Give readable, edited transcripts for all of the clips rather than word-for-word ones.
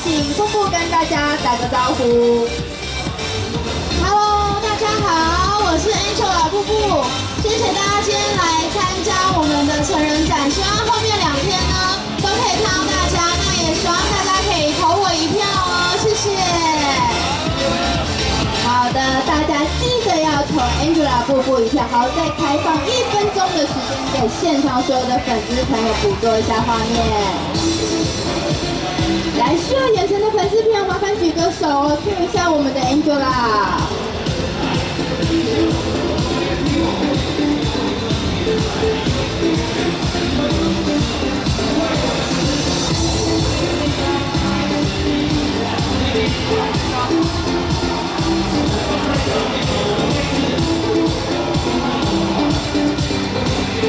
请瀑布跟大家打个招呼。 Hello， 大家好，我是 Angela 瀑布，谢谢大家今天来参加我们的成人展，希望后面2天呢都可以看到大家，那也希望大家可以投我一票哦，谢谢。 好的，大家记得要投 Angela 瀑布一票。好，再开放1分钟的时间给现场所有的粉丝朋友捕捉一下画面。来，需要眼神的粉丝朋友，麻烦举个手哦，Q一下我们的 Angela。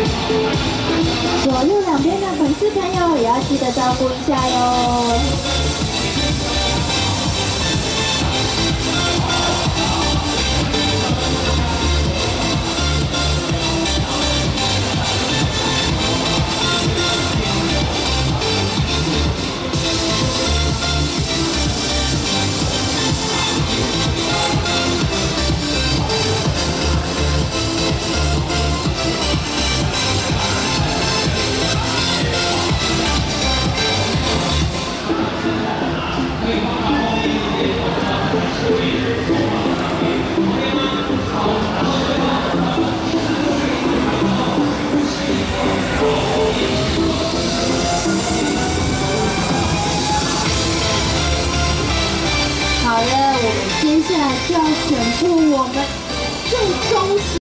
左右两边的粉丝朋友也要记得照顾一下哟。